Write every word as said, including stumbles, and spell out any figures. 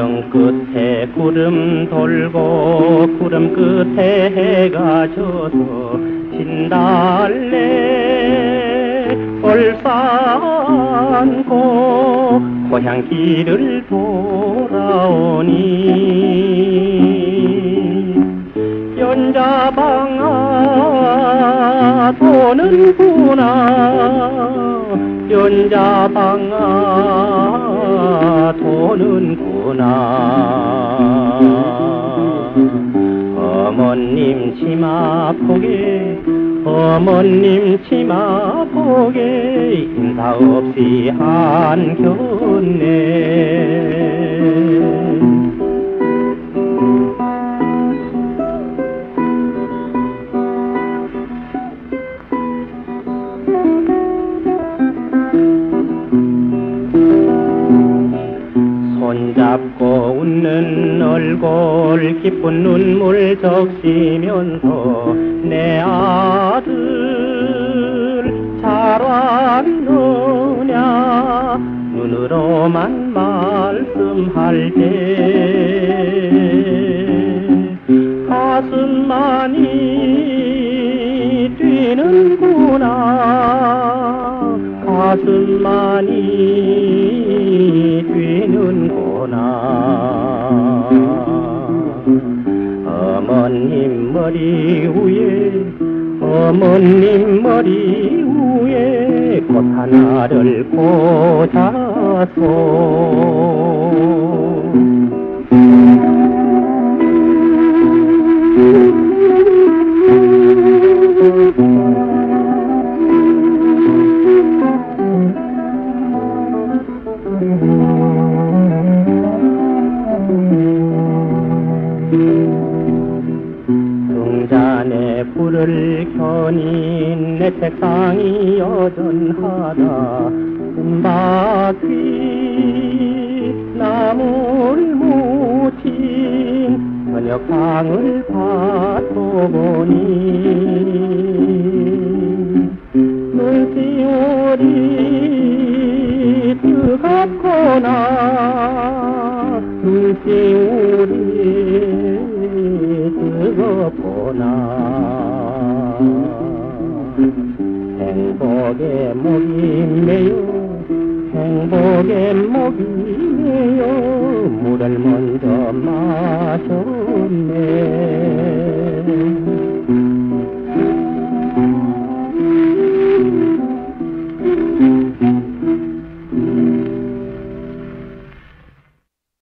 태평 끝에 구름 돌고 구름 끝에 해가 져서 진달래 얼싸안고 고향길을 돌아오니 연자방아 도는구나 연자방아 도는구나 어머님 치마 포개 어머님 치마 포개 인사 없이 한겼네 손잡고 웃는 얼굴 기쁜 눈물 적시면서 내 아들 잘 왔느냐 눈으로만 말씀할 때 가슴만이 뛰는구나 가슴만이 뛰는구나 어머님 머리 위에 어머님 머리 위에 꽃 하나를 꽂아서 등잔에 불을 켜니 내 책상이 여전하다 은바퀴 나물 묻힌 저녁상을 받고보니 눈시울이 뜨겁구나 눈시울이 뜨겁구나 행복의 목이 메요 행복의 목이 메요 물을 먼저 마셨네